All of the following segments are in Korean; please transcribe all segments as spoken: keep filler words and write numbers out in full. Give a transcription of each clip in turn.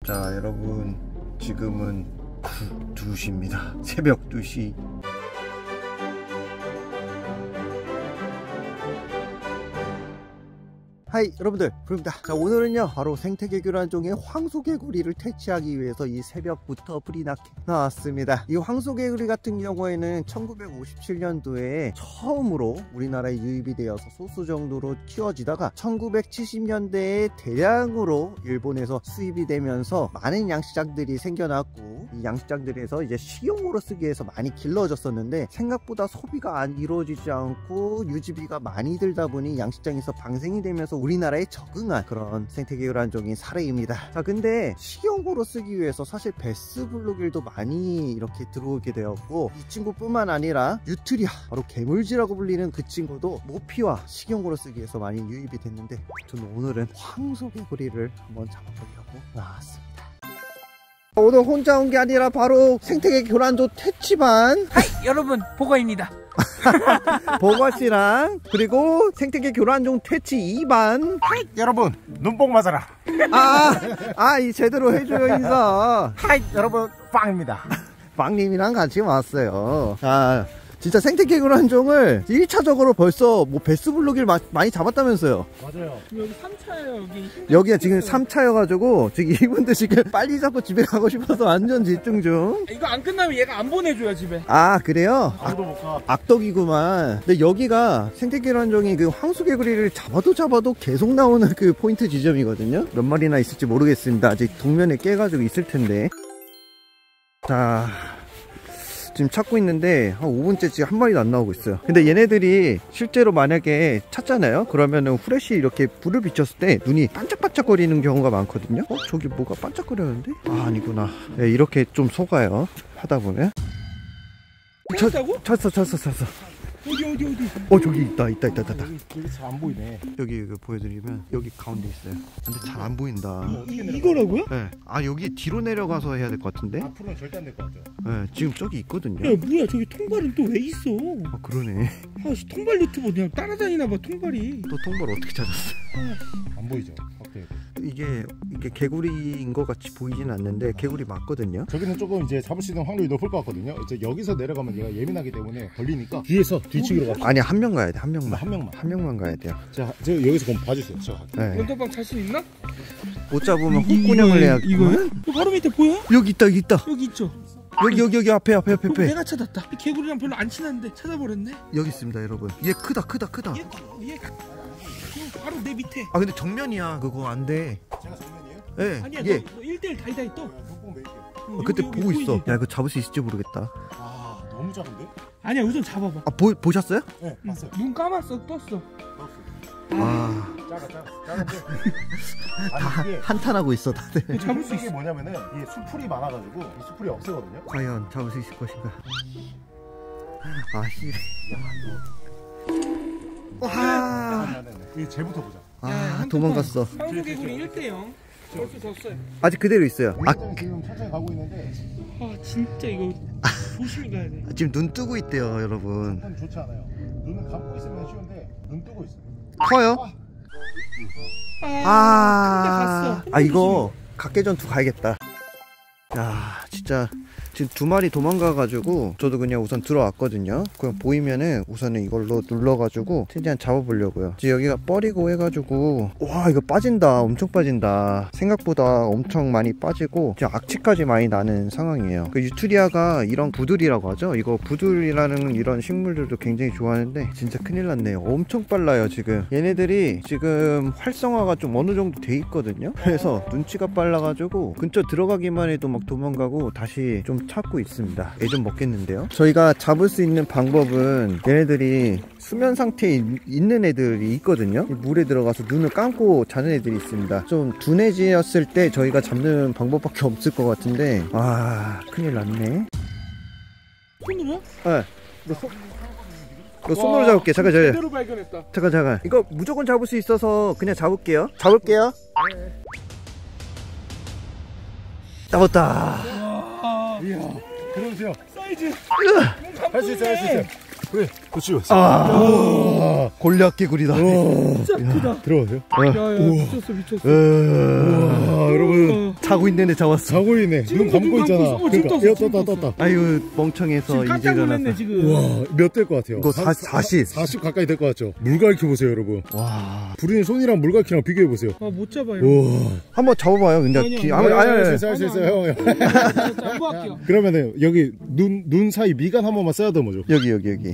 자 여러분, 지금은 두 시입니다. 새벽 두 시. 하이 여러분들, 부릅니다. 자 오늘은요 바로 생태계교란종의 황소개구리를 퇴치하기 위해서 이 새벽부터 불이 나게 나왔습니다. 이 황소개구리 같은 경우에는 천구백오십칠 년도에 처음으로 우리나라에 유입이 되어서 소수 정도로 키워지다가 천구백칠십 년대에 대량으로 일본에서 수입이 되면서 많은 양식장들이 생겨났고, 이 양식장들에서 이제 식용으로 쓰기 위해서 많이 길러졌었는데 생각보다 소비가 안 이루어지지 않고 유지비가 많이 들다 보니 양식장에서 방생이 되면서 우리나라에 적응한 그런 생태계교란종인 사례입니다. 자 근데 식용으로 쓰기 위해서 사실 베스블루길도 많이 이렇게 들어오게 되었고, 이 친구뿐만 아니라 유트리아, 바로 개물쥐라고 불리는 그 친구도 모피와 식용으로 쓰기 위해서 많이 유입이 됐는데, 저는 오늘은 황소개구리를 한번 잡아보려고 나왔습니다. 오늘 혼자 온 게 아니라 바로 생태계교란종 퇴치반 하이 여러분, 보거입니다. 버거씨랑 그리고 생태계교란종 퇴치 이 반 하이 여러분, 눈뽕 맞아라. 아, 아, 이 제대로 해줘요 인사. 하이 여러분, 빵입니다. 빵님이랑 같이 왔어요. 아 진짜 생태계교란종을 일 차적으로 벌써 뭐 베스블루길 많이 잡았다면서요. 맞아요. 여기 삼 차예요. 여기 여기가 지금 삼 차여가지고 지금 이분들 지금 빨리 잡고 집에 가고 싶어서 완전 집중 중. 이거 안 끝나면 얘가 안 보내줘요 집에. 아 그래요? 아무도 못 가. 악덕이구만. 근데 여기가 생태계교란종이 그 황소개구리를 잡아도 잡아도 계속 나오는 그 포인트 지점이거든요. 몇 마리나 있을지 모르겠습니다. 아직 동면에 깨가지고 있을 텐데. 자 지금 찾고 있는데 한 오 분째 지금 한 마리도 안 나오고 있어요. 근데 얘네들이 실제로 만약에 찾잖아요, 그러면은 후레쉬 이렇게 불을 비췄을 때 눈이 반짝반짝거리는 경우가 많거든요. 어? 저기 뭐가 반짝거렸는데? 아 아니구나. 네, 이렇게 좀 속아요, 하다 보면. 찾았다고? 찾았어 찾았어 찾았어. 어디 어디 어디? 어 저기 있다 있다 있다 있다. 여기, 여기 잘 안 보이네. 여기 그 보여드리면 여기 가운데 있어요. 근데 잘 안 보인다. 이, 이거라고요? 네. 아 여기 뒤로 내려가서 해야 될 것 같은데? 앞으로는 절대 안 될 것 같죠. 네, 지금 저기 있거든요. 야 뭐야, 저기 통발은 또 왜 있어? 아 그러네. 아씨, 통발 유튜버 그냥 따라다니나봐 통발이. 또 통발 어떻게 찾았어? 안 보이죠? 확대. 이게 이게 개구리인 것 같이 보이진 않는데 개구리 맞거든요. 저기는 조금 이제 잡을 수 있는 확률이 높을 것 같거든요. 이제 여기서 내려가면 얘가 예민하기 때문에 걸리니까 뒤에서 뒤치기로 갑시다. 아니 한 명 가야 돼, 한 명만. 한 명만. 한 명만 가야 돼요. 자, 저 여기서 그럼 봐주세요. 저. 네. 연도방 자신 있나? 못 잡으면 헛구녕을 내야. 이거요? 바로 밑에 보여? 여기 있다, 여기 있다. 여기 있죠? 여기 여기 여기 앞에 앞에 앞에 그거 앞에. 내가 찾았다. 이 개구리랑 별로 안 친한데 찾아버렸네. 여기 있습니다, 여러분. 얘 크다 크다 크다. 얘, 얘 바로 내 밑에. 아 근데 정면이야, 그거 안 돼. 제가 정면이에요? 예. 아니야, 얘. 너, 너 일 대 일 다이다이 떠. 눈뽕 매일게요. 어, 그때 여기, 여기 보고 있어. 보이지? 야 이거 잡을 수 있을지 모르겠다. 아, 너무 작은데? 아니야, 우선 잡아봐. 아 보, 보셨어요? 네, 봤어요. 눈 감았어, 떴어. 아 작아, 작아. 작은데. 다 아니, 이게 한탄하고 있어 다들. 이거 잡을 수 이게 있어. 뭐냐면은 이게 수풀이 많아가지고 이 수풀이 없애거든요. 과연 잡을 수 있을 것인가? 아 씨. 와. 이 쟤부터 보자. 아 도망갔어. 황소개구리 일 대 영. 벌써 졌어요. 아직 그대로 있어요. 아 아, 지금 천천히 가고 있는데 아 진짜 이거 조심히 가야 돼. 지금 눈 뜨고 있대요, 여러분. 전 좋지 않아요. 눈을 감고 있으면 쉬운데 눈 뜨고 있어요. 커요? 아, 근데 갔어. 아 이거 각계전투 가야겠다. 야 진짜 지금 두 마리 도망가가지고 저도 그냥 우선 들어왔거든요. 그냥 보이면은 우선은 이걸로 눌러가지고 최대한 잡아보려고요. 지금 여기가 뻘이고 해가지고 와 이거 빠진다, 엄청 빠진다. 생각보다 엄청 많이 빠지고 지금 악취까지 많이 나는 상황이에요. 그 유트리아가 이런 부들이라고 하죠. 이거 부들이라는 이런 식물들도 굉장히 좋아하는데 진짜 큰일 났네요. 엄청 빨라요 지금. 얘네들이 지금 활성화가 좀 어느 정도 돼 있거든요. 그래서 눈치가 빨라가지고 근처 들어가기만 해도 막 도망가고 다시 좀 찾고 있습니다. 애 좀 먹겠는데요. 저희가 잡을 수 있는 방법은 얘네들이 수면 상태에 있는 애들이 있거든요. 물에 들어가서 눈을 감고 자는 애들이 있습니다. 좀 둔해지었을 때 저희가 잡는 방법밖에 없을 것 같은데 아 큰일 났네. 손으로? 네. 너 손, 너 손으로 잡을게. 잠깐 잠깐. 제대로 발견했다. 잠깐 잠깐. 이거 무조건 잡을 수 있어서 그냥 잡을게요. 잡을게요. 네. 잡았다. 이야, 들어오세요. 사이즈. 할 수 있어요, 할 수 있어요. 그래, 또 찍었어. 아, 골리앗 개구리다. 진짜 크다. 들어가세요. 야야 미쳤어 미쳤어. 와, 여러분 자고 있는데 잡았어. 자고 있네. 눈 감고 눈 있잖아. 감고 있어. 어, 지금 그러니까 떴어, 떴다 지금 떴다. 아유 멍청해서 지금 이제 깜짝 놀랐네 일어났어. 지금. 와, 몇 될 것 같아요? 이거 사, 사십. 사십 가까이 될 것 같죠? 물갈퀴 보세요, 여러분. 와. 부르님 손이랑 물갈퀴랑 비교해 보세요. 아 못 잡아요. 우와. 한번 잡아봐요. 근데 아니요, 뒤- 아니요. 아니, 아니, 아니. 할수 있어, 할 수 있어요, 형. 안 할게요. 그러면은 여기 눈, 눈 사이 미간 한 번만 쓰다듬어줘. 여기 여기 여기.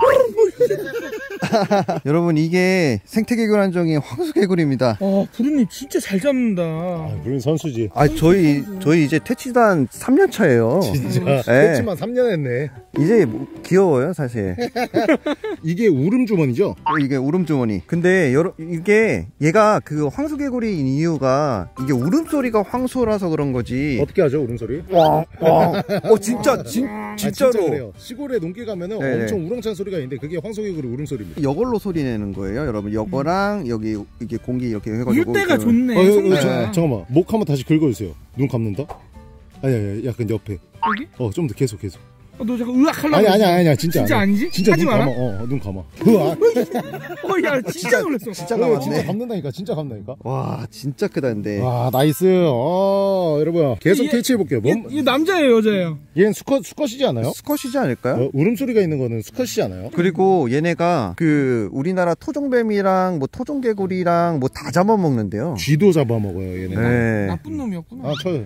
여러분 이게 생태개구란종의 황소개구리입니다. 아 부르님 진짜 잘 잡는다. 아, 부르님 선수지. 아 저희 저희 이제 퇴치단 삼 년 차예요. 진짜. 네. 그렇지만 삼 년 했네. 이제 뭐 귀여워요 사실. 이게 울음 주머니죠? 이게 울음주머니. 근데 여러 이게 얘가 그 황소개구리인 이유가 이게 울음소리가 황소라서 그런 거지. 어떻게 하죠, 울음소리? 와, 와. 어 진짜 진 아, 진짜로. 진짜 그래요. 시골에 농기 가면은 네네. 엄청 우렁찬 소리가 있는데 그게 황소개구리 울음소리입니다. 이걸로 소리 내는 거예요, 여러분. 이거랑 여기 이게 공기 이렇게 해가지고. 울 때가 그- 좋네. 어, 어, 어, 성대가. 자, 잠깐만. 목 한번 다시 긁어주세요. 눈 감는다? 아니, 아니, 약간 옆에. 여기? 어, 좀 더 계속, 계속. 어, 너 잠깐 으악 하려고. 아니, 아니, 그랬어. 아니, 진짜. 진짜 아니야. 아니지? 진짜 하지 눈 마라. 감아. 어, 눈 감아. 으아. 어, 야, 진짜 놀랐어. 진짜 어, 감았네. 진짜 감는다니까, 진짜 감는다니까. 와, 진짜 크다 근데. 와, 나이스. 어, 여러분. 계속 얘- 캐치해볼게요. 얘, 몸, 얘 남자예요, 여자예요? 얘는 수컷, 수컷이지 않아요? 수컷이지 않을까요? 어, 울음소리가 있는 거는 수컷이지 않아요? 그리고 얘네가 그 우리나라 토종뱀이랑 뭐 토종개구리랑 뭐 다 잡아먹는데요. 쥐도 잡아먹어요, 얘네. 네. 나쁜 놈이었구나. 아, 저.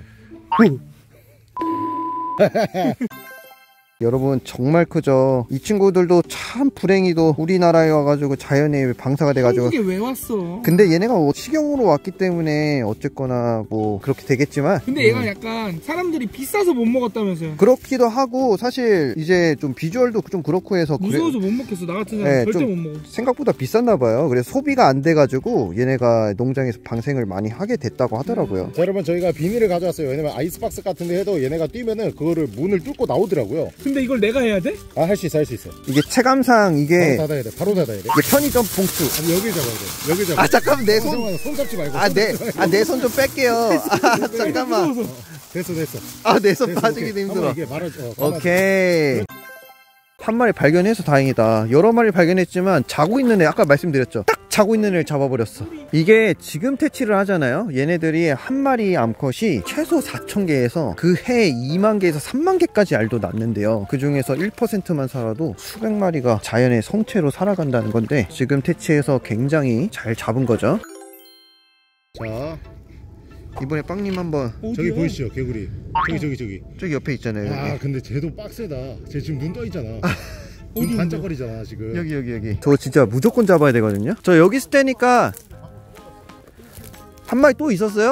여러분 정말 크죠. 이 친구들도 참 불행히도 우리나라에 와가지고 자연에 방사가 돼가지고. 한국에 왜 왔어? 근데 얘네가 뭐 식용으로 왔기 때문에 어쨌거나 뭐 그렇게 되겠지만. 근데 얘가 약간 사람들이 비싸서 못 먹었다면서요? 그렇기도 하고 사실 이제 좀 비주얼도 좀 그렇고 해서 그래- 무서워서 못 먹겠어. 나 같은 사람 네, 절대 좀- 못 먹어. 생각보다 비쌌나 봐요. 그래서 소비가 안 돼가지고 얘네가 농장에서 방생을 많이 하게 됐다고 하더라고요. 자, 여러분, 저희가 비닐을 가져왔어요. 왜냐면 아이스박스 같은 데 해도 얘네가 뛰면은 그거를 문을 뚫고 나오더라고요. 근데 이걸 내가 해야 돼? 아, 할 수 있어, 할 수 있어. 이게 체감상 바로 이게 닫아야 돼, 바로 닫아야 돼. 이게 편의점 봉투. 아니, 여길 잡아야 돼. 여길 잡아야 아 돼. 잠깐만 내 손. 손, 손 잡지 말고. 아 내 아 내 손 좀 뺄게요. 아 잠깐만. 됐어, 됐어. 아 내 손 됐어, 빠지기도 오케이. 힘들어. 한번 이게 말을, 어, 감아줘. 오케이. 한 마리 발견해서 다행이다. 여러 마리 발견했지만 자고 있는 애 아까 말씀드렸죠. 딱 자고 있는 애를 잡아버렸어. 이게 지금 퇴치를 하잖아요. 얘네들이 한 마리 암컷이 최소 사천 개에서 그 해 이만 개에서 삼만 개까지 알도 낳는데요. 그 중에서 일 퍼센트만 살아도 수백 마리가 자연의 성체로 살아간다는 건데 지금 퇴치해서 굉장히 잘 잡은 거죠. 자, 이번에 빵님 한번 저기 어디야? 보이시죠, 개구리. 저기, 저기, 저기. 저기 옆에 있잖아요. 아, 여기. 근데 쟤도 빡세다. 쟤 지금 눈 떠 있잖아. 눈 어디 반짝거리잖아, 지금. 여기 여기 여기. 저 진짜 무조건 잡아야 되거든요. 저 여기 있을 테니까. 한 마리 또 있었어요?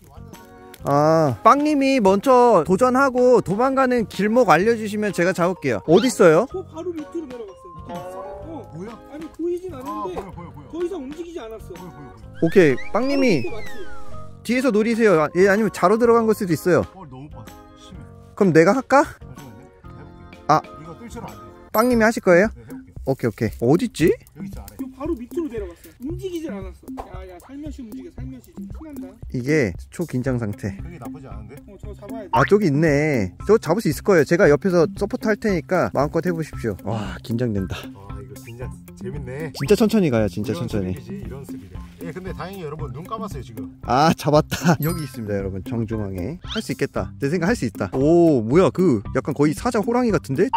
아, 빵님이 먼저 도전하고 도망가는 길목 알려주시면 제가 잡을게요. 어디 있어요? 저 바로 밑으로 내려갔어. 어. 뭐야? 아니 보이진 않는데 더 이상 움직이지 않았어. 오케이, 빵님이 어, 맞지? 뒤에서 노리세요. 아, 예, 아니면 자로 들어간 걸 수도 있어요. 어, 너무 빡세. 심해. 그럼 내가 할까? 잠시만요. 해볼게. 아. 이거 뜰채로 안 돼. 빵님이 하실 거예요? 네, 해볼게. 오케이 오케이. 어딨지? 여기 있지, 아래. 이거 바로 밑으로 내려갔어. 움직이질 않았어. 야야 살며시 움직여. 살며시 좀 큰한다. 이게 초긴장 상태. 여기 나쁘지 않은데? 어 저거 잡아야 돼. 아, 저기 있네. 저 잡을 수 있을 거예요. 제가 옆에서 서포트 할 테니까 마음껏 해보십시오. 와, 긴장된다. 아, 이거 진짜 재밌네. 진짜 천천히 가요. 진짜 이런 천천히. 스릴이지, 이런 스릴이야. 예, 근데 다행히 여러분 눈 감았어요, 지금. 아, 잡았다. 여기 있습니다, 여러분. 정중앙에. 할 수 있겠다. 내 생각 할 수 있다. 오, 뭐야, 그 약간 거의 사자 호랑이 같은데?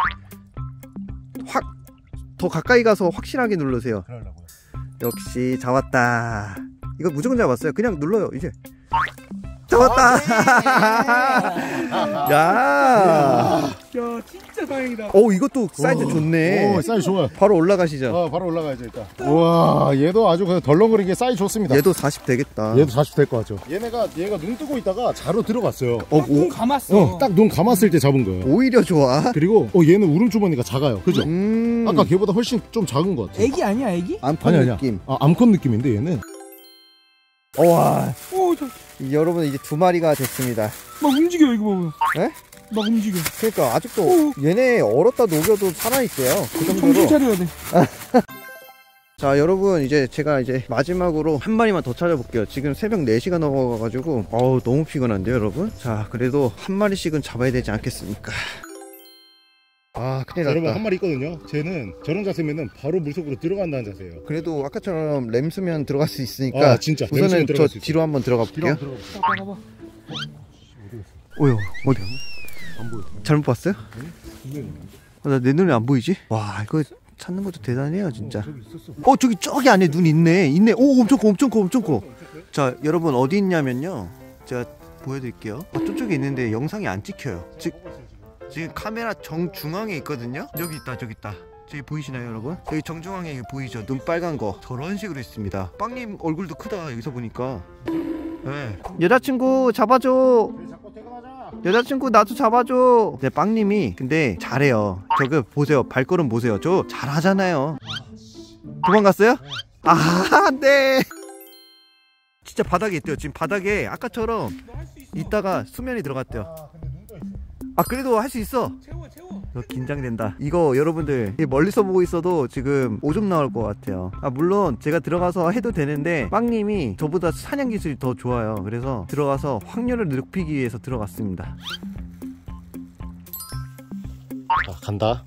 확 더 가까이 가서 확실하게 누르세요. 그러려고요. 역시 잡았다. 이거 무조건 잡았어요. 그냥 눌러요, 이제. 잡았다. 야. 야 진짜 다행이다. 오, 이것도 사이즈 오. 좋네. 오, 사이즈 좋아요. 바로 올라가시죠. 어, 바로 올라가야죠, 일단. 우와, 얘도 아주 그냥 덜렁거리게 사이즈 좋습니다. 얘도 사십 되겠다. 얘도 사십 될 것 같죠. 얘네가 얘가 눈 뜨고 있다가 자로 들어갔어요. 어, 눈 오, 감았어. 어, 딱 눈 감았을 때 잡은 거예요. 오히려 좋아. 그리고 어, 얘는 울음 주머니가 작아요. 그죠? 음. 아까 걔보다 훨씬 좀 작은 것 같아. 애기 아니야 애기? 안판 아니 아니야. 느낌. 아, 암컷 느낌인데 얘는. 와. 어, 저, 여러분 이제 두 마리가 됐습니다. 막 움직여 이거 봐봐. 에? 막 움직여. 그러니까 아직도 오. 얘네 얼었다 녹여도 살아있어요. 그 정신 정도로. 차려야 돼. 자, 여러분 이제 제가 이제 마지막으로 한 마리만 더 찾아볼게요. 지금 새벽 네 시가 넘어가가지고 어우 너무 피곤한데요, 여러분. 자, 그래도 한 마리씩은 잡아야 되지 않겠습니까? 아 큰일 여러분 났다. 한 마리 있거든요. 쟤는 저런 자세면은 바로 물속으로 들어간다는 자세예요. 그래도 아까처럼 램수면 들어갈 수 있으니까 아 진짜 우선은 저 들어갈 수 있어요. 뒤로 한번 들어가 뒤로 볼게요. 한번 들어가 봐봐 봐봐. 오요 어디야? 안 보여. 잘못 봤어요? 네. 아, 나 내 눈에 안 보이지? 와 이거 찾는 것도 대단해요 진짜. 어, 저기 있었어. 어 저기 저기 안에 눈 있네 있네. 오 엄청 커 엄청 커 엄청 커. 자 여러분 어디 있냐면요 제가 보여드릴게요. 아, 저쪽에 있는데 영상이 안 찍혀요. 지, 지금 카메라 정중앙에 있거든요. 여기 있다 저기 있다. 저기 보이시나요 여러분? 여기 정중앙에 보이죠? 눈 빨간 거 저런 식으로 있습니다. 빵님 얼굴도 크다 여기서 보니까. 네. 여자친구 잡아줘. 여자친구 나도 잡아줘. 네 빵님이 근데 잘해요. 저거 보세요 발걸음 보세요. 저 잘하잖아요. 도망갔어요? 아 안돼. 진짜 바닥에 있대요. 지금 바닥에 아까처럼 있다가 수면이 들어갔대요. 아 그래도 할 수 있어. 채워 채워. 너 긴장된다. 이거 여러분들 멀리서 보고 있어도 지금 오줌 나올 것 같아요. 아 물론 제가 들어가서 해도 되는데 빵님이 저보다 사냥 기술이 더 좋아요. 그래서 들어가서 확률을 높이기 위해서 들어갔습니다. 자 간다.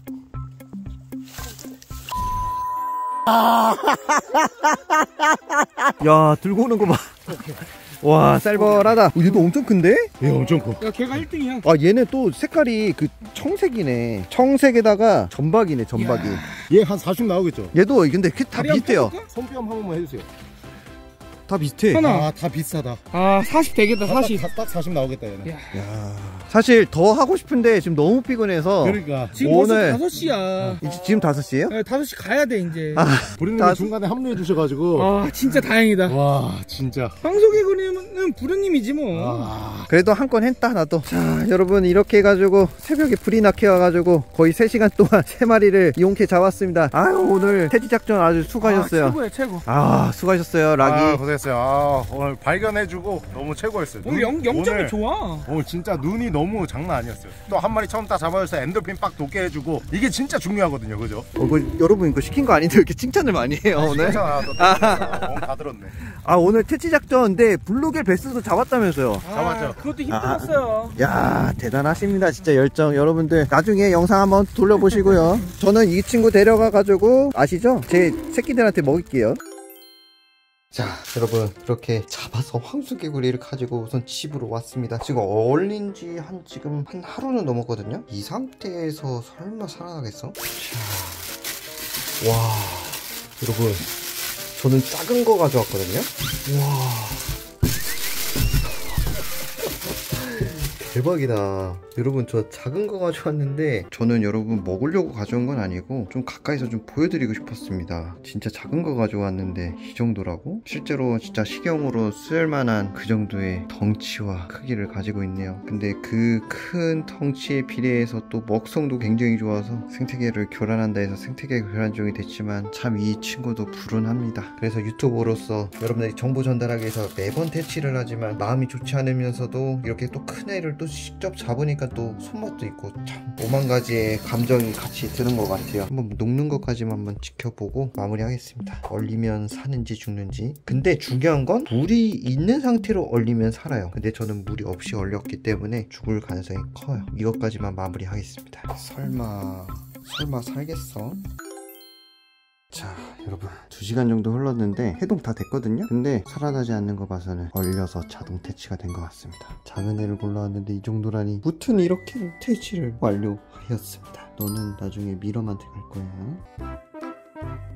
야 들고 오는 거 봐. 와 쌀벌하다. 얘도 엄청 큰데? 얘 엄청 커. 야 걔가 일 등이야. 아 얘네 또 색깔이 그 청색이네. 청색에다가 전박이네 전박이. 얘 한 사십 나오겠죠? 얘도 근데 다 다리 한번 비슷해요. 펴볼까? 손뼘 한 번만 해주세요. 다 비슷해. 하나. 아다 비슷하다. 아 사십 되겠다 사십. 딱, 딱 사십 나오겠다 얘는. 야. 야 사실 더 하고 싶은데 지금 너무 피곤해서 그러니까 지금 오늘- 벌써 다섯 시야. 이제 지금 다섯 시에요? 다섯 시 가야 돼 이제. 아, 부르님이 다- 중간에 합류해 주셔가지고 아 진짜 다행이다. 와 진짜. 황소개 그림은 부르님이지 뭐. 아, 그래도 한 건 했다 나도. 자 여러분 이렇게 해가지고 새벽에 불이 나게 와가지고 거의 세 시간 동안 세 마리를 이용케 잡았습니다. 아유 오늘 퇴지 작전 아주 수고하셨어요. 아, 최고야 최고. 아 수고하셨어요 락이. 아 고생했어요. 아, 오늘 발견해주고 너무 최고였어요. 오늘 영, 영점이 오늘, 좋아. 오늘 진짜 눈이 너무 장난 아니었어요. 또 한 마리 처음 딱 잡아줘서 엔돌핀 빡 돋게 해주고 이게 진짜 중요하거든요, 그죠? 어, 그, 여러분 이거 시킨 거 아닌데 왜 이렇게 칭찬을 많이 해요 오늘? 괜찮아, 또 다, 다 들었네. 아 오늘 퇴치 작전인데 블루겔 베스도 잡았다면서요. 잡았죠. 아, 그것도 힘들었어요. 야 대단하십니다 진짜 열정. 여러분들 나중에 영상 한번 돌려보시고요. 저는 이 친구 데려가가지고 아시죠? 제 새끼들한테 먹일게요. 자 여러분 이렇게 잡아서 황소개구리를 가지고 우선 집으로 왔습니다. 지금 얼린 지 한 지금 한 하루는 넘었거든요. 이 상태에서 설마 살아나겠어? 자, 와 여러분 저는 작은 거 가져왔거든요. 와 대박이다. 여러분 저 작은 거 가져왔는데 저는 여러분 먹으려고 가져온 건 아니고 좀 가까이서 좀 보여드리고 싶었습니다. 진짜 작은 거 가져왔는데 이 정도라고? 실제로 진짜 식용으로 쓸만한 그 정도의 덩치와 크기를 가지고 있네요. 근데 그 큰 덩치에 비례해서 또 먹성도 굉장히 좋아서 생태계를 교란한다 해서 생태계 교란종이 됐지만 참 이 친구도 불운합니다. 그래서 유튜버로서 여러분들이 정보 전달하기 위해서 매번 퇴치를 하지만 마음이 좋지 않으면서도 이렇게 또 큰 애를 또 직접 잡으니까 또 손맛도 있고 참 오만 가지의 감정이 같이 드는 것 같아요. 한번 녹는 것까지만 한번 지켜보고 마무리하겠습니다. 얼리면 사는지 죽는지. 근데 중요한 건 물이 있는 상태로 얼리면 살아요. 근데 저는 물이 없이 얼렸기 때문에 죽을 가능성이 커요. 이것까지만 마무리하겠습니다. 설마 설마 살겠어? 자 여러분 두 시간 정도 흘렀는데 해동 다 됐거든요. 근데 살아나지 않는 거 봐서는 얼려서 자동 퇴치가 된 것 같습니다. 작은 애를 골라왔는데 이 정도라니. 무튼 이렇게 퇴치를 완료하였습니다. 너는 나중에 미럼한테 갈 거야.